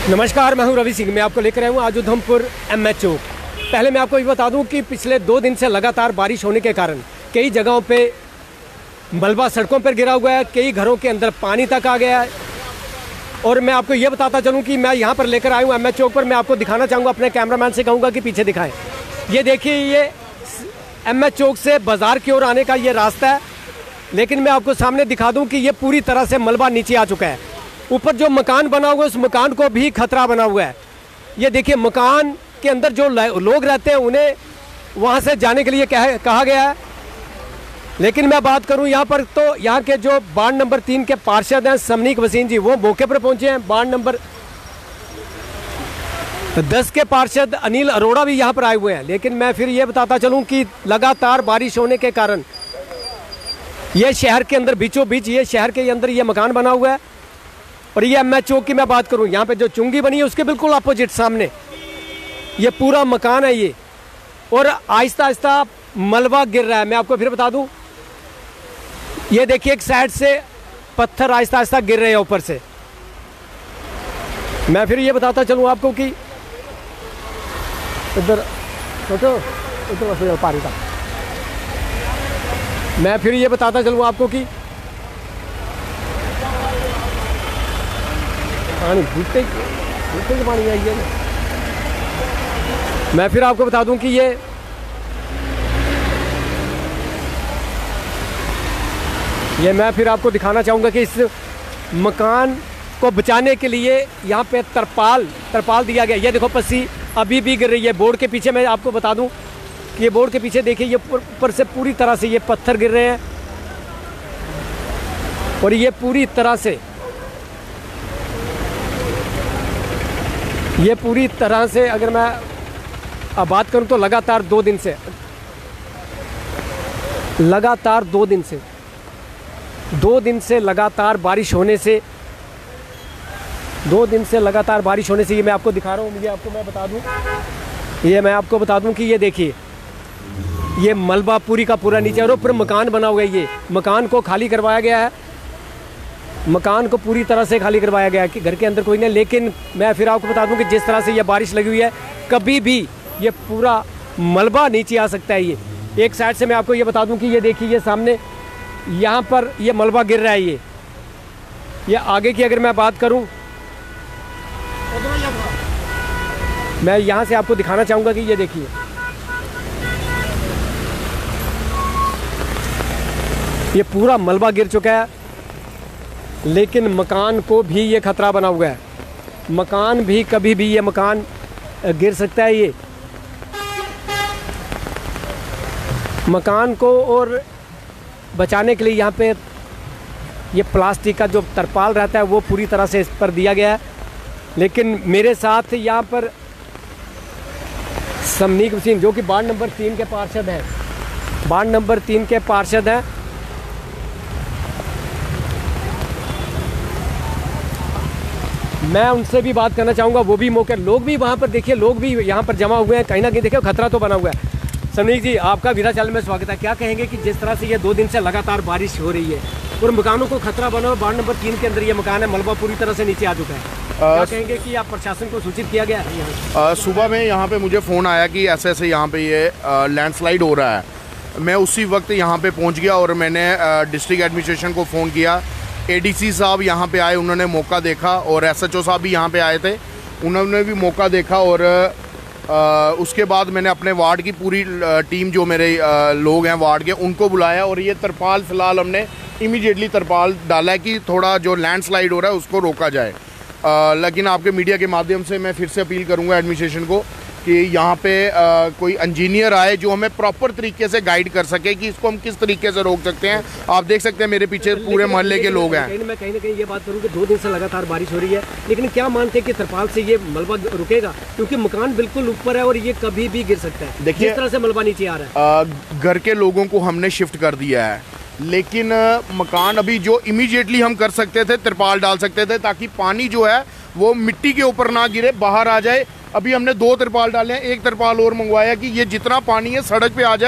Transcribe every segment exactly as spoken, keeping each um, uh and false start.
नमस्कार, मैं हूं रवि सिंह। मैं आपको लेकर आया हूं आज उधमपुर एम एच चौक। पहले मैं आपको ये बता दूं कि पिछले दो दिन से लगातार बारिश होने के कारण कई जगहों पे मलबा सड़कों पर गिरा हुआ है, कई घरों के अंदर पानी तक आ गया है। और मैं आपको ये बताता चलूं कि मैं यहाँ पर लेकर आया हूँ एम एच चौक पर। मैं आपको दिखाना चाहूँगा, अपने कैमरामैन से कहूँगा कि पीछे दिखाएँ। ये देखिए, ये एम एच चौक से बाज़ार की ओर आने का ये रास्ता है, लेकिन मैं आपको सामने दिखा दूँ कि ये पूरी तरह से मलबा नीचे आ चुका है। ऊपर जो मकान बना हुआ है उस मकान को भी खतरा बना हुआ है। ये देखिए, मकान के अंदर जो लोग रहते हैं उन्हें वहाँ से जाने के लिए कह, कहा गया है। लेकिन मैं बात करूँ यहाँ पर, तो यहाँ के जो वार्ड नंबर तीन के पार्षद हैं समनीक वसीम जी, वो मौके पर पहुँचे हैं। वार्ड नंबर दस के पार्षद अनिल अरोड़ा भी यहाँ पर आए हुए हैं। लेकिन मैं फिर ये बताता चलूँ कि लगातार बारिश होने के कारण ये शहर के अंदर बीचों बीच ये शहर के अंदर ये मकान बना हुआ है। और ये एम एच चौक की मैं बात करूं, यहाँ पे जो चुंगी बनी है उसके बिल्कुल अपोजिट सामने ये पूरा मकान है ये। और आहिस्ता आहिस्ता मलबा गिर रहा है। मैं आपको फिर बता दूं, ये देखिए एक साइड से पत्थर आहिस्ता आहिस्ता गिर रहे हैं ऊपर से। मैं फिर ये बताता चलूं आपको कि इधर सोचो इधर पानी का। मैं फिर ये बताता चलूं आपको कि पानी भूलते भूलते के पानी आई है। मैं फिर आपको बता दूं कि ये ये मैं फिर आपको दिखाना चाहूँगा कि इस मकान को बचाने के लिए यहाँ पे तरपाल तरपाल दिया गया। ये देखो, पस्सी अभी भी गिर रही है। बोर्ड के पीछे मैं आपको बता दूं कि ये बोर्ड के पीछे देखिए, ये ऊपर से पूरी तरह से ये पत्थर गिर रहे हैं। और ये पूरी तरह से ये पूरी तरह से अगर मैं अब बात करूं तो लगातार दो दिन से लगातार दो दिन से दो दिन से लगातार बारिश होने से दो दिन से लगातार बारिश होने से ये मैं आपको दिखा रहा हूँ। मुझे आपको मैं बता दूं ये मैं आपको बता दूं कि ये देखिए, ये मलबा पूरी का पूरा नीचे और ऊपर मकान बना हुआ है। ये मकान को खाली करवाया गया है, मकान को पूरी तरह से खाली करवाया गया है कि घर के अंदर कोई नहीं। लेकिन मैं फिर आपको बता दूं कि जिस तरह से ये बारिश लगी हुई है, कभी भी ये पूरा मलबा नीचे आ सकता है। ये एक साइड से मैं आपको ये बता दूं कि ये देखिए, ये सामने यहाँ पर ये मलबा गिर रहा है। ये ये आगे की अगर मैं बात करूं, मैं यहाँ से आपको दिखाना चाहूँगा कि ये देखिए, ये पूरा मलबा गिर चुका है। लेकिन मकान को भी ये खतरा बना हुआ है। मकान भी कभी भी ये मकान गिर सकता है। ये मकान को और बचाने के लिए यहाँ पे ये प्लास्टिक का जो तरपाल रहता है वो पूरी तरह से इस पर दिया गया है। लेकिन मेरे साथ यहाँ पर समनीक वसीम, जो कि वार्ड नंबर तीन के पार्षद हैं वार्ड नंबर तीन के पार्षद हैं मैं उनसे भी बात करना चाहूँगा। वो भी मौके, लोग भी वहाँ पर देखिए, लोग भी यहाँ पर जमा हुए हैं। कहीं ना कहीं देखिए खतरा तो बना हुआ है। समनीक जी, आपका वीरा चैनल में स्वागत है। क्या कहेंगे कि जिस तरह से ये दो दिन से लगातार बारिश हो रही है और मकानों को खतरा बना हुआ, वार्ड नंबर तीन के अंदर ये मकान है, मलबा पूरी तरह से नीचे आ चुका है, क्या कहेंगे कि आप प्रशासन को सूचित किया गया है? सुबह में यहाँ पे मुझे फ़ोन आया कि ऐसे ऐसे यहाँ पे ये लैंडस्लाइड हो रहा है। मैं उसी वक्त यहाँ पे पहुँच गया और मैंने डिस्ट्रिक्ट एडमिनिस्ट्रेशन को फ़ोन किया। एडीसी साहब यहाँ पे आए, उन्होंने मौका देखा, और एसएचओ साहब भी यहाँ पे आए थे, उन्होंने भी मौका देखा। और आ, उसके बाद मैंने अपने वार्ड की पूरी टीम, जो मेरे आ, लोग हैं वार्ड के, उनको बुलाया। और ये तरपाल फ़िलहाल हमने इमीडिएटली तरपाल डाला है कि थोड़ा जो लैंडस्लाइड हो रहा है उसको रोका जाए। आ, लेकिन आपके मीडिया के माध्यम से मैं फिर से अपील करूँगा एडमिनिस्ट्रेशन को कि यहाँ पे आ, कोई इंजीनियर आए जो हमें प्रॉपर तरीके से गाइड कर सके कि इसको हम किस तरीके से रोक सकते हैं। आप देख सकते हैं मेरे पीछे पूरे मोहल्ले के लोग हैं। मैं कहीं ना कहीं ये बात करूँ कि दो दिन से लगातार बारिश हो रही है, लेकिन क्या मानते हैं कि तरपाल से ये मलबा रुकेगा? क्योंकि मकान बिल्कुल ऊपर है और ये कभी भी गिर सकता है। देखिए, जिस तरह से मलबा नीचे आ रहा है, घर के लोगों को हमने शिफ्ट कर दिया है, लेकिन मकान अभी जो इमीडिएटली हम कर सकते थे, तरपाल डाल सकते थे ताकि पानी जो है वो मिट्टी के ऊपर ना गिरे, बाहर आ जाए। अभी हमने दो तरपाल डाले हैं, एक तरपाल और मंगवाया कि ये जितना पानी है सड़क पे आ जाए,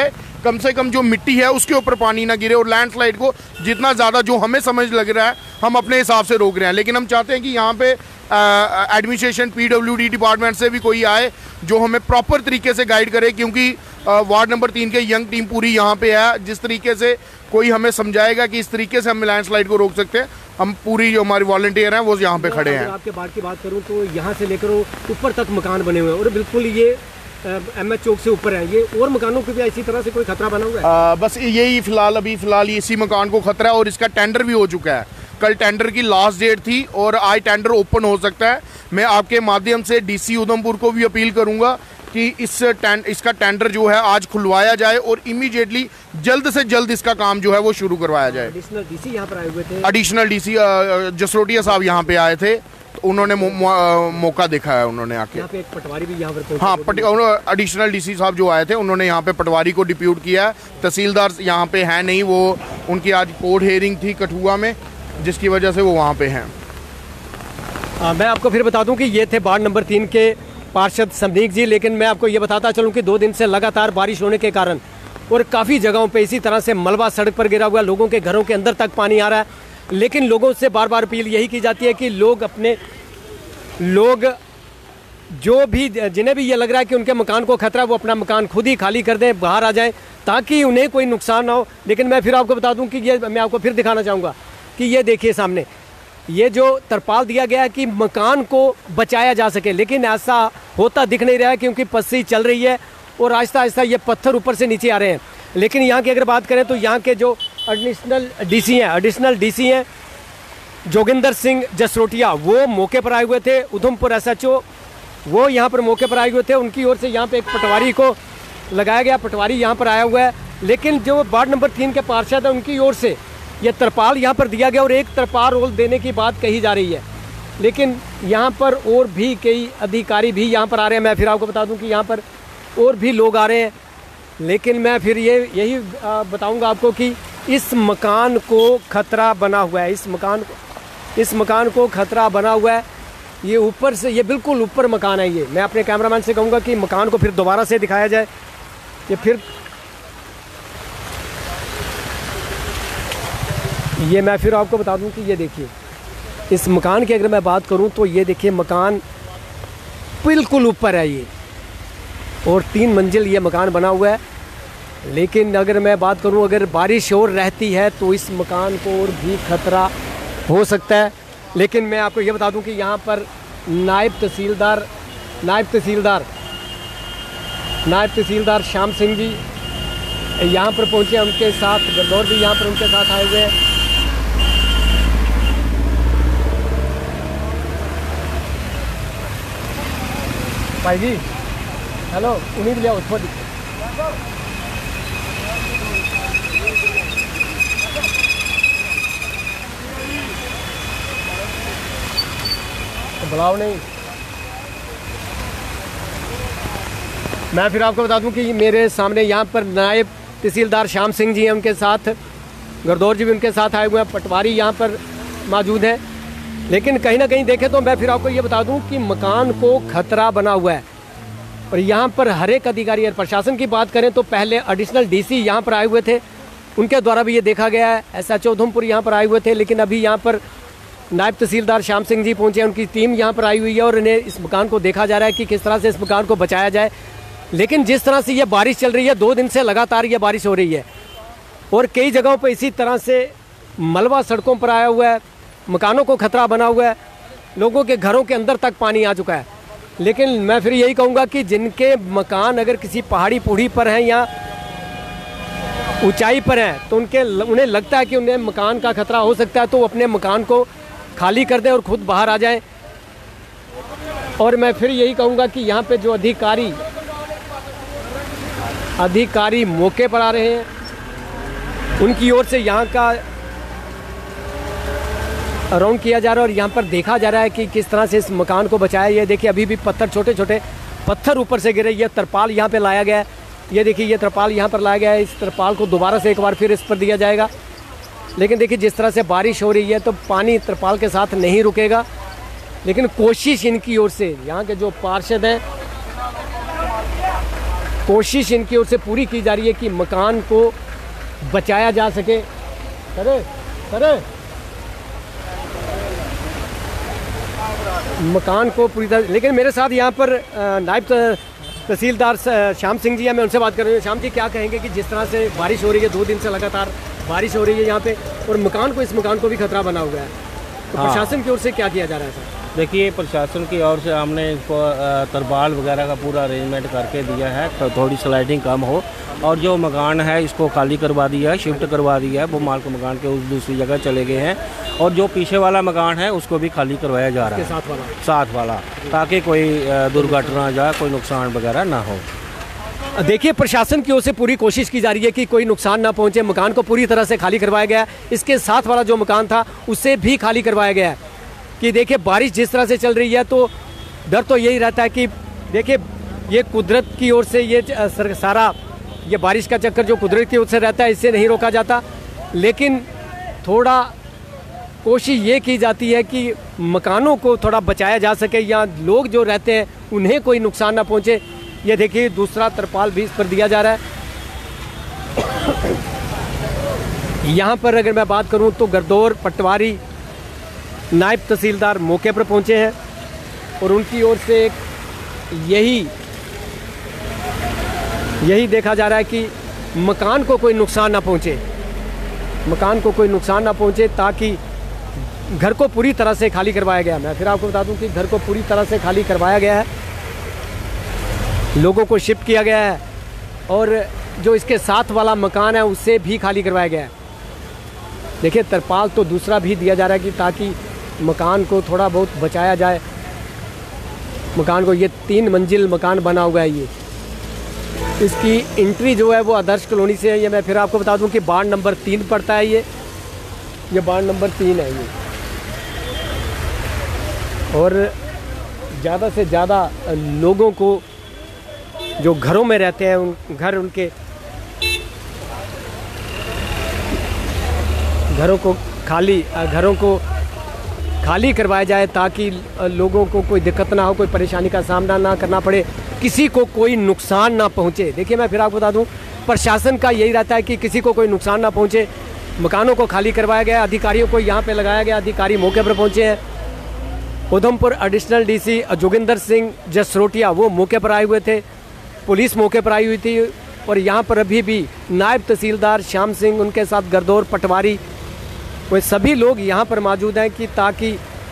कम से कम जो मिट्टी है उसके ऊपर पानी ना गिरे, और लैंडस्लाइड को जितना ज़्यादा जो हमें समझ लग रहा है हम अपने हिसाब से रोक रहे हैं। लेकिन हम चाहते हैं कि यहाँ पे एडमिनिस्ट्रेशन पीडब्ल्यूडी डिपार्टमेंट से भी कोई आए जो हमें प्रॉपर तरीके से गाइड करे, क्योंकि वार्ड नंबर तीन के यंग टीम पूरी यहाँ पे है। जिस तरीके से कोई हमें समझाएगा कि इस तरीके से हम लैंडस्लाइड को रोक सकते हैं, हम पूरी जो हमारी वॉलंटियर हैं वो यहाँ पे खड़े हैं। आपके बाढ़ की बात करूँ तो यहाँ से लेकर ऊपर तक मकान बने हुए हैं और बिल्कुल ये एम एच चौक से ऊपर है। ये और मकानों को भी इसी तरह से कोई खतरा बना हुआ है? आ, बस यही फिलहाल अभी फिलहाल इसी मकान को खतरा है, और इसका टेंडर भी हो चुका है। कल टेंडर की लास्ट डेट थी और आज टेंडर ओपन हो सकता है। मैं आपके माध्यम से डीसी उधमपुर को भी अपील करूंगा कि इस टें, इसका टेंडर जो है आज खुलवाया जाए और इमीडिएटली जल्द से जल्द इसका काम जो है वो शुरू करवाया जाए। एडिशनल डीसी यहाँ पर आए हुए थे? एडिशनल डीसी जसरोटिया साहब यहाँ पे आए थे, तो उन्होंने मौ, मौ, मौका देखा है उन्होंने आके। यहाँ पे एक पटवारी भी यहाँ पर हाँ, एडिशनल डीसी साहब जो आए थे उन्होंने यहाँ पे पटवारी को डिप्यूट किया। तहसीलदार यहाँ पे है नहीं, वो उनकी आज कोर्ट हेयरिंग थी कठुआ में, जिसकी वजह से वो वहाँ पे हैं। आ, मैं आपको फिर बता दूं कि ये थे वार्ड नंबर तीन के पार्षद समनीक जी। लेकिन मैं आपको ये बताता चलूं कि दो दिन से लगातार बारिश होने के कारण और काफ़ी जगहों पे इसी तरह से मलबा सड़क पर गिरा हुआ, लोगों के घरों के अंदर तक पानी आ रहा है। लेकिन लोगों से बार बार अपील यही की जाती है कि लोग अपने लोग जो भी जिन्हें भी ये लग रहा है कि उनके मकान को खतरा, वो अपना मकान खुद ही खाली कर दें, बाहर आ जाएं, ताकि उन्हें कोई नुकसान ना हो। लेकिन मैं फिर आपको बता दूं कि ये मैं आपको फिर दिखाना चाहूँगा कि ये देखिए सामने ये जो तरपाल दिया गया है कि मकान को बचाया जा सके, लेकिन ऐसा होता दिख नहीं रहा है क्योंकि पस्सी चल रही है और आहिस्ता आहिस्ता ये पत्थर ऊपर से नीचे आ रहे हैं। लेकिन यहाँ की अगर बात करें तो यहाँ के जो एडिशनल डीसी हैं एडिशनल डीसी हैं जोगिंदर सिंह जसरोटिया, वो मौके पर आए हुए थे। उधमपुर एस एच ओ वो यहाँ पर मौके पर आए हुए थे। उनकी ओर से यहाँ पे एक पटवारी को लगाया गया, पटवारी यहाँ पर आया हुआ है। लेकिन जो वार्ड नंबर तीन के पार्षद हैं उनकी ओर से ये तरपाल यहाँ पर दिया गया और एक तरपाल रोल देने की बात कही जा रही है। लेकिन यहाँ पर और भी कई अधिकारी भी यहाँ पर आ रहे हैं। मैं फिर आपको बता दूँ कि यहाँ पर और भी लोग आ रहे हैं। लेकिन मैं फिर ये यही बताऊँगा आपको कि इस मकान को खतरा बना हुआ है, इस मकान को इस मकान को खतरा बना हुआ है। ये ऊपर से, ये बिल्कुल ऊपर मकान है। ये मैं अपने कैमरामैन से कहूँगा कि मकान को फिर दोबारा से दिखाया जाए। ये फिर ये मैं फिर आपको बता दूं कि ये देखिए इस मकान की अगर मैं बात करूं तो ये देखिए मकान बिल्कुल ऊपर है ये, और तीन मंजिल ये मकान बना हुआ है। लेकिन अगर मैं बात करूं अगर बारिश और रहती है तो इस मकान को और भी खतरा हो सकता है। लेकिन मैं आपको ये बता दूं कि यहाँ पर नायब तहसीलदार नायब तहसीलदार नायब तहसीलदार श्याम सिंह जी यहाँ पर पहुँचे, उनके साथ गरदौर भी यहाँ पर उनके साथ आए हुए हैं। भाई जी हेलो, उम्मीद लिया थोड़ी बुलाओ नहीं। मैं फिर आपको बता दूं कि मेरे सामने यहाँ पर नायब तहसीलदार श्याम सिंह जी हैं, उनके साथ गरदौर जी भी उनके साथ आए हुए हैं, पटवारी यहाँ पर मौजूद हैं। लेकिन कहीं ना कहीं देखें तो मैं फिर आपको ये बता दूं कि मकान को खतरा बना हुआ है और यहाँ पर हर एक अधिकारी और प्रशासन की बात करें तो पहले एडिशनल डीसी यहाँ पर आए हुए थे, उनके द्वारा भी ये देखा गया है। एसएचओ उधमपुर यहाँ पर आए हुए थे। लेकिन अभी यहाँ पर नायब तहसीलदार श्याम सिंह जी पहुँचे, उनकी टीम यहाँ पर आई हुई है और इन्हें इस मकान को देखा जा रहा है कि किस तरह से इस मकान को बचाया जाए। लेकिन जिस तरह से ये बारिश चल रही है, दो दिन से लगातार ये बारिश हो रही है और कई जगहों पर इसी तरह से मलबा सड़कों पर आया हुआ है, मकानों को खतरा बना हुआ है, लोगों के घरों के अंदर तक पानी आ चुका है। लेकिन मैं फिर यही कहूँगा कि जिनके मकान अगर किसी पहाड़ी पूढ़ी पर हैं या ऊंचाई पर हैं तो उनके उन्हें लगता है कि उन्हें मकान का खतरा हो सकता है, तो वो अपने मकान को खाली कर दें और ख़ुद बाहर आ जाएं। और मैं फिर यही कहूँगा कि यहाँ पे जो अधिकारी अधिकारी मौके पर आ रहे हैं, उनकी ओर से यहाँ का राउंड किया जा रहा है और यहाँ पर देखा जा रहा है कि किस तरह से इस मकान को बचाया। ये देखिए अभी भी पत्थर, छोटे छोटे पत्थर ऊपर से गिरे। ये तरपाल यहाँ पे लाया गया है, ये देखिए ये तरपाल यहाँ पर लाया गया है। इस तरपाल को दोबारा से एक बार फिर इस पर दिया जाएगा। लेकिन देखिए जिस तरह से बारिश हो रही है तो पानी तरपाल के साथ नहीं रुकेगा। लेकिन कोशिश इनकी ओर से, यहाँ के जो पार्षद हैं कोशिश इनकी ओर से पूरी की जा रही है कि मकान को बचाया जा सके। करे करे मकान को पूरी तरह। लेकिन मेरे साथ यहाँ पर नायब तहसीलदार श्याम सिंह जी हैं, मैं उनसे बात कर रही हूँ। श्याम जी, क्या कहेंगे कि जिस तरह से बारिश हो रही है, दो दिन से लगातार बारिश हो रही है यहाँ पे, और मकान को इस मकान को भी खतरा बना हुआ है, तो हाँ। प्रशासन की ओर से क्या किया जा रहा है सर? देखिए, प्रशासन की ओर से हमने इसको तरपाल वगैरह का पूरा अरेंजमेंट करके दिया है, तो थोड़ी स्लाइडिंग कम हो, और जो मकान है इसको खाली करवा दिया है, शिफ्ट करवा दिया है। वो मालिक मकान के उस दूसरी जगह चले गए हैं, और जो पीछे वाला मकान है उसको भी खाली करवाया जा रहा है, साथ वाला साथ वाला, ताकि कोई दुर्घटना या कोई नुकसान वगैरह ना हो। देखिए, प्रशासन की ओर से पूरी कोशिश की जा रही है कि कोई नुकसान ना पहुंचे। मकान को पूरी तरह से खाली करवाया गया है। इसके साथ वाला जो मकान था उससे भी खाली करवाया गया है। कि देखिए, बारिश जिस तरह से चल रही है तो डर तो यही रहता है कि देखिए, ये कुदरत की ओर से ये सारा ये बारिश का चक्कर जो कुदरत की ओर से रहता है, इससे नहीं रोका जाता। लेकिन थोड़ा कोशिश ये की जाती है कि मकानों को थोड़ा बचाया जा सके, या लोग जो रहते हैं उन्हें कोई नुकसान ना पहुंचे। ये देखिए, दूसरा तरपाल भी इस पर दिया जा रहा है। यहाँ पर अगर मैं बात करूँ तो गरदौर पटवारी नायब तहसीलदार मौके पर पहुँचे हैं, और उनकी ओर से एक यही यही देखा जा रहा है कि मकान को कोई नुकसान ना पहुँचे, मकान को कोई नुकसान ना पहुँचे, ताकि घर को पूरी तरह से खाली करवाया गया। मैं फिर आपको बता दूं कि घर को पूरी तरह से खाली करवाया गया है, लोगों को शिफ्ट किया गया है, और जो इसके साथ वाला मकान है उससे भी खाली करवाया गया है। देखिए, तरपाल तो दूसरा भी दिया जा रहा है कि ताकि मकान को थोड़ा बहुत बचाया जाए। मकान को, ये तीन मंजिल मकान बना हुआ है। ये इसकी एंट्री जो है वो आदर्श कॉलोनी से है। ये मैं फिर आपको बता दूं कि वार्ड नंबर तीन पड़ता है। ये ये वार्ड नंबर तीन है ये, और ज़्यादा से ज़्यादा लोगों को जो घरों में रहते हैं, उन घर उनके घरों को खाली घरों को खाली करवाया जाए, ताकि लोगों को कोई दिक्कत ना हो, कोई परेशानी का सामना ना करना पड़े, किसी को कोई नुकसान ना पहुंचे। देखिए, मैं फिर आपको बता दूं, प्रशासन का यही रहता है कि किसी को कोई नुकसान ना पहुंचे। मकानों को खाली करवाया गया, अधिकारियों को यहाँ पे लगाया गया, अधिकारी मौके पर पहुंचे हैं। उधमपुर एडिशनल डीसी जोगिंदर सिंह जसरोटिया वो मौके पर आए हुए थे, पुलिस मौके पर आई हुई थी, और यहाँ पर अभी भी नायब तहसीलदार श्याम सिंह, उनके साथ गरदौर पटवारी, वो सभी लोग यहाँ पर मौजूद हैं कि ताकि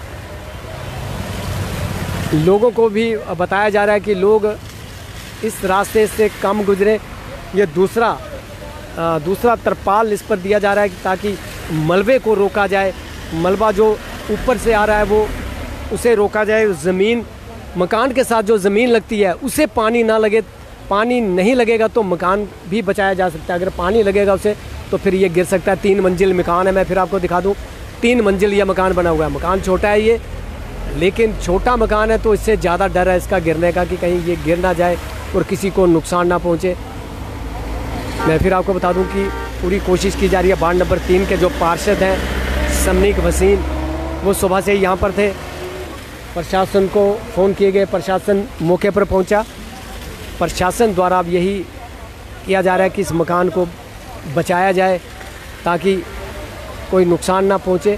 लोगों को भी बताया जा रहा है कि लोग इस रास्ते से कम गुजरें। ये दूसरा आ, दूसरा तरपाल इस पर दिया जा रहा है ताकि मलबे को रोका जाए। मलबा जो ऊपर से आ रहा है वो उसे रोका जाए। ज़मीन, मकान के साथ जो ज़मीन लगती है उसे पानी ना लगे। पानी नहीं लगेगा तो मकान भी बचाया जा सकता है। अगर पानी लगेगा उसे तो फिर ये गिर सकता है। तीन मंजिल मकान है, मैं फिर आपको दिखा दूं, तीन मंजिल यह मकान बना हुआ है। मकान छोटा है ये, लेकिन छोटा मकान है तो इससे ज़्यादा डर है इसका गिरने का कि कहीं ये गिर ना जाए और किसी को नुकसान ना पहुँचे। मैं फिर आपको बता दूं कि पूरी कोशिश की जा रही है। वार्ड नंबर तीन के जो पार्षद हैं समनीक वसीम, वो सुबह से ही यहाँ पर थे। प्रशासन को फ़ोन किए गए, प्रशासन मौके पर पहुँचा। प्रशासन द्वारा अब यही किया जा रहा है कि इस मकान को बचाया जाए ताकि कोई नुकसान ना पहुँचे।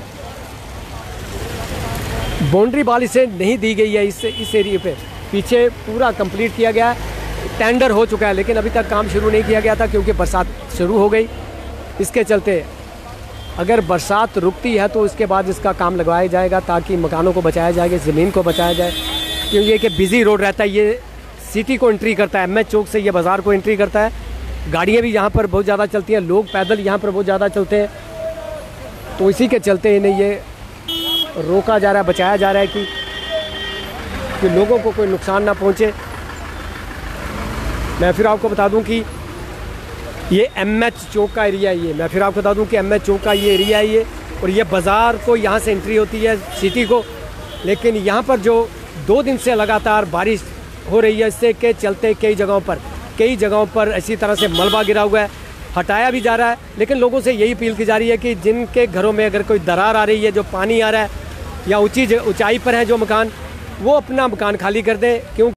बाउंड्री वाल इसे नहीं दी गई है इस इस एरिए पे। पीछे पूरा कंप्लीट किया गया है, टेंडर हो चुका है, लेकिन अभी तक काम शुरू नहीं किया गया था क्योंकि बरसात शुरू हो गई। इसके चलते अगर बरसात रुकती है तो इसके बाद इसका काम लगवाया जाएगा ताकि मकानों को बचाया जाएगा, ज़मीन को बचाया जाए। क्योंकि ये कि बिज़ी रोड रहता है, ये सिटी को एंट्री करता है, एम एच चौक से ये बाज़ार को एंट्री करता है। गाड़ियाँ भी यहाँ पर बहुत ज़्यादा चलती हैं, लोग पैदल यहाँ पर बहुत ज़्यादा चलते हैं। तो इसी के चलते इन्हें ये रोका जा रहा है, बचाया जा रहा है कि, कि लोगों को कोई नुकसान ना पहुँचे। मैं फिर आपको बता दूं कि ये एम एच चौक का एरिया है। ये मैं फिर आपको बता दूं कि एम एच चौक का ये एरिया है ये, और ये बाज़ार को यहाँ से एंट्री होती है सिटी को। लेकिन यहाँ पर जो दो दिन से लगातार बारिश हो रही है, इससे के चलते कई जगहों पर कई जगहों पर इसी तरह से मलबा गिरा हुआ है, हटाया भी जा रहा है। लेकिन लोगों से यही अपील की जा रही है कि जिनके घरों में अगर कोई दरार आ रही है, जो पानी आ रहा है या ऊंची ऊंचाई पर है जो मकान, वो अपना मकान खाली कर दें। क्यों